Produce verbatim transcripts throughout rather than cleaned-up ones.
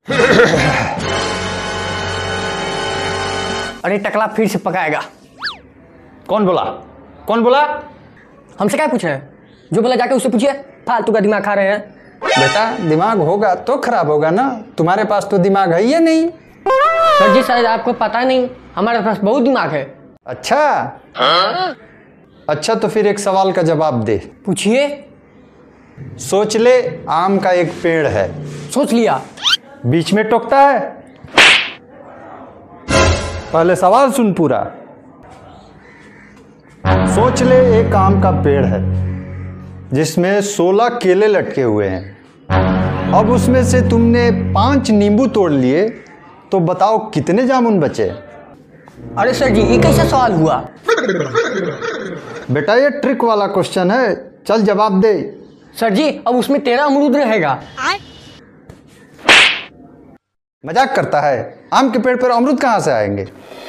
अरे टकला फिर से पकाएगा। कौन बोला? कौन बोला? हमसे क्या पूछे? जो बोला जाके उससे पूछिए, फालतू का दिमाग खा रहे हैं। बेटा दिमाग होगा तो खराब होगा ना, तुम्हारे पास तो दिमाग है ही नहीं। सर जी शायद आपको पता नहीं, हमारे पास बहुत दिमाग है। अच्छा हाँ? अच्छा तो फिर एक सवाल का जवाब दे। पूछिए। सोच ले, आम का एक पेड़ है। सोच लिया। बीच में टोकता है। पहले सवाल सुन पूरा। सोच ले, एक आम का पेड़ है जिसमें सोलह केले लटके हुए हैं। अब उसमें से तुमने पांच नींबू तोड़ लिए, तो बताओ कितने जामुन बचे? अरे सर जी ये कैसा सवाल हुआ? बेटा ये ट्रिक वाला क्वेश्चन है, चल जवाब दे। सर जी अब उसमें तेरह अमरूद रहेगा। मजाक करता है? आम के पेड़ पर अमरूद कहाँ से आएंगे?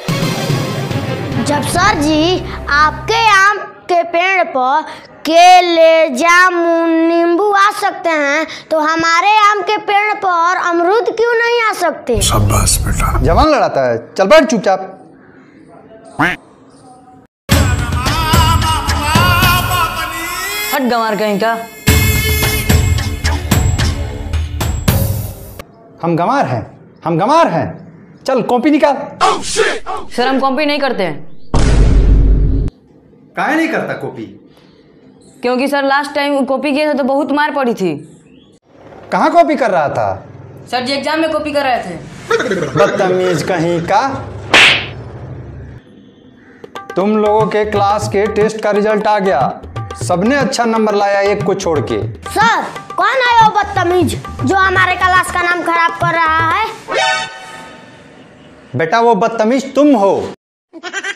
जब सर जी आपके आम के पेड़ पर केले, जामुन, नींबू आ सकते हैं, तो हमारे आम के पेड़ पर अमरूद क्यों नहीं आ सकते? शाबाश बेटा। जवान लड़ाता है, चल बैठ चुपचाप। हट गंवार कहीं का। हम गंवार हैं, हम गंवार हैं। चल कॉपी निकाल। सर हम कॉपी नहीं करते हैं। काहे नहीं करता कॉपी? क्योंकि सर लास्ट टाइम कॉपी किए थे तो बहुत मार पड़ी थी। कहाँ कॉपी कर रहा था? सर जी एग्जाम में कॉपी कर रहे थे। बदतमीज कहीं का। तुम लोगों के क्लास के टेस्ट का रिजल्ट आ गया, सबने अच्छा नंबर लाया एक को छोड़ के। सर कौन है वो बदतमीज जो हमारे क्लास का नाम खराब कर रहा है? बेटा वो बदतमीज तुम हो।